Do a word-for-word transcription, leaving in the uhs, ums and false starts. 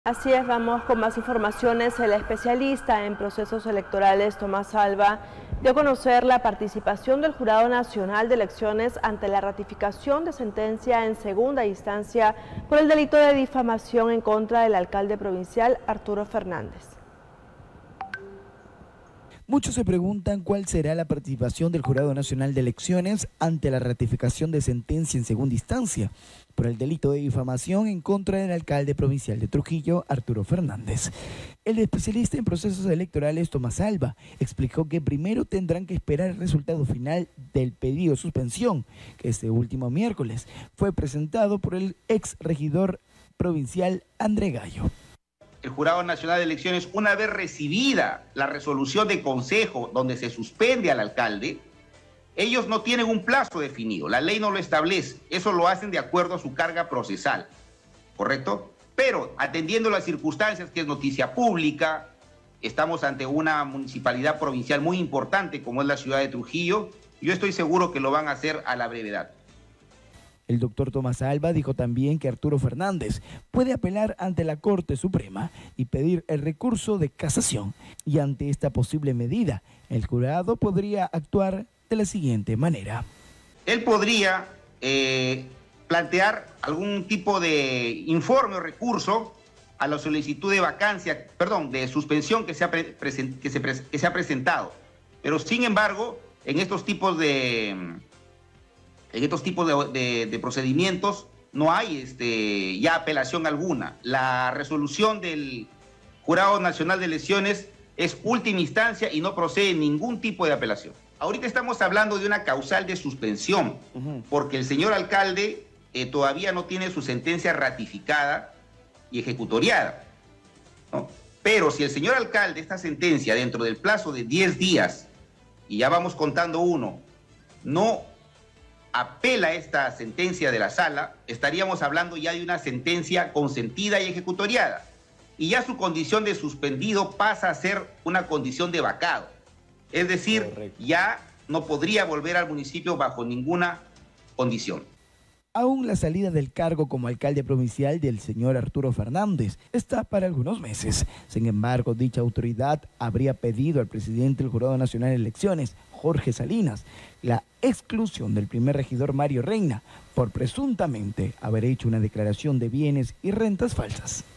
Así es, vamos con más informaciones. El especialista en procesos electorales, Tomás Alba, dio a conocer la participación del Jurado Nacional de Elecciones ante la ratificación de sentencia en segunda instancia por el delito de difamación en contra del alcalde provincial Arturo Fernández. Muchos se preguntan cuál será la participación del Jurado Nacional de Elecciones ante la ratificación de sentencia en segunda instancia por el delito de difamación en contra del alcalde provincial de Trujillo, Arturo Fernández. El especialista en procesos electorales, Tomás Alba, explicó que primero tendrán que esperar el resultado final del pedido de suspensión, que este último miércoles fue presentado por el ex regidor provincial André Gallo. El Jurado Nacional de Elecciones, una vez recibida la resolución de consejo donde se suspende al alcalde, ellos no tienen un plazo definido, la ley no lo establece, eso lo hacen de acuerdo a su carga procesal, ¿correcto? Pero atendiendo las circunstancias, que es noticia pública, estamos ante una municipalidad provincial muy importante como es la ciudad de Trujillo, yo estoy seguro que lo van a hacer a la brevedad. El doctor Tomás Alba dijo también que Arturo Fernández puede apelar ante la Corte Suprema y pedir el recurso de casación. Y ante esta posible medida, el jurado podría actuar de la siguiente manera. Él podría eh, plantear algún tipo de informe o recurso a la solicitud de vacancia, perdón, de suspensión que se ha, pre que se pre que se ha presentado. Pero sin embargo, en estos tipos de... En estos tipos de, de, de procedimientos no hay este, ya apelación alguna. La resolución del Jurado Nacional de Elecciones es última instancia y no procede ningún tipo de apelación. Ahorita estamos hablando de una causal de suspensión, uh-huh. porque el señor alcalde eh, todavía no tiene su sentencia ratificada y ejecutoriada, ¿no? Pero si el señor alcalde, esta sentencia dentro del plazo de diez días, y ya vamos contando uno, no apela esta sentencia de la sala, estaríamos hablando ya de una sentencia consentida y ejecutoriada. Y ya su condición de suspendido pasa a ser una condición de vacado. Es decir, correcto, ya no podría volver al municipio bajo ninguna condición. Aún la salida del cargo como alcalde provincial del señor Arturo Fernández está para algunos meses. Sin embargo, dicha autoridad habría pedido al presidente del Jurado Nacional de Elecciones, Jorge Salinas, la exclusión del primer regidor Mario Reina por presuntamente haber hecho una declaración de bienes y rentas falsas.